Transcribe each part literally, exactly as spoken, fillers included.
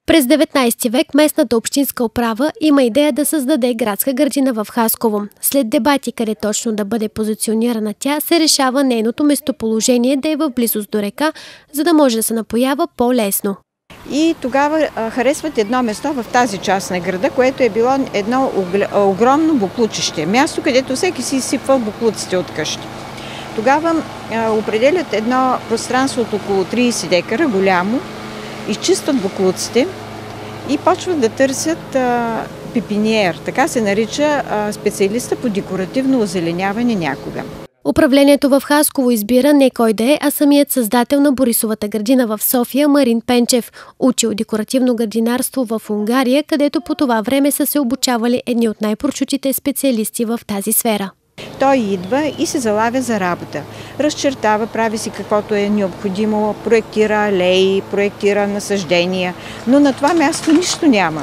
През деветнайсети век местната общинска управа има идея да създаде градска градина в Хасково. След дебати къде точно да бъде позиционирана тя, се решава нейното местоположение да е в близост до река, за да може да се напоява по-лесно. И тогава а, харесват едно место в тази част на града, което е било едно огромно буклучище. Място, където всеки си изсипвал буклуците от къщи. Тогава а, определят едно пространство от около трийсет декара, голямо, изчистват буклуците и почват да търсят а, пипиниер. Така се нарича а, специалиста по декоративно озеленяване някога. Управлението в Хасково избира не кой да е, а самият създател на Борисовата градина в София Марин Пенчев. Учил декоративно градинарство в Унгария, където по това време са се обучавали едни от най-прочутите специалисти в тази сфера. Той идва и се залавя за работа. Разчертава, прави си каквото е необходимо, проектира алеи, проектира насаждения, но на това място нищо няма.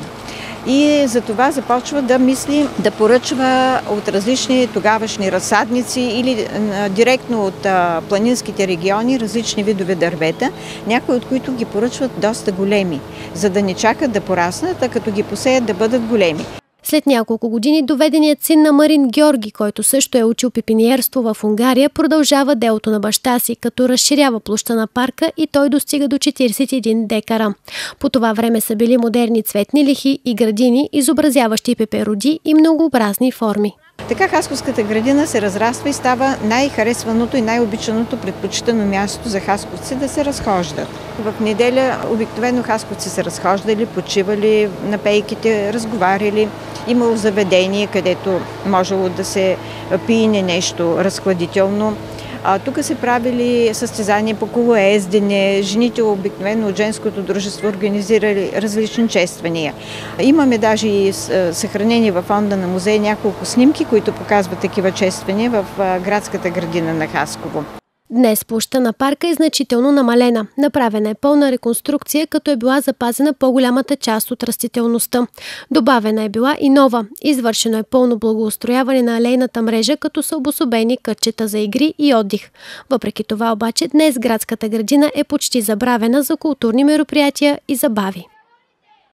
И за това започва да мисли, да поръчва от различни тогавашни разсадници или директно от планинските региони различни видове дървета, някои от които ги поръчват доста големи, за да не чакат да пораснат, а като ги посеят да бъдат големи. След няколко години доведеният син на Марин Георги, който също е учил пипиниерство в Унгария, продължава делото на баща си, като разширява площта на парка и той достига до четирийсет и един декара. По това време са били модерни цветни лихи и градини, изобразяващи пепероди и многообразни форми. Така Хасковската градина се разраства и става най-харесваното и най-обичаното предпочитано място за хасковци да се разхождат. В неделя обикновено хасковци се разхождали, почивали на пейките, разговаряли. Имало заведение, където можело да се пиене нещо разхладително. А, тук се правили състезания по колоездене, жените обикновено от женското дружество организирали различни чествания. Имаме даже и съхранени във фонда на музея няколко снимки, които показват такива чествания в градската градина на Хасково. Днес площта на парка е значително намалена. Направена е пълна реконструкция, като е била запазена по-голямата част от растителността. Добавена е била и нова. Извършено е пълно благоустрояване на алейната мрежа, като са обособени кътчета за игри и отдих. Въпреки това обаче днес градската градина е почти забравена за културни мероприятия и забави.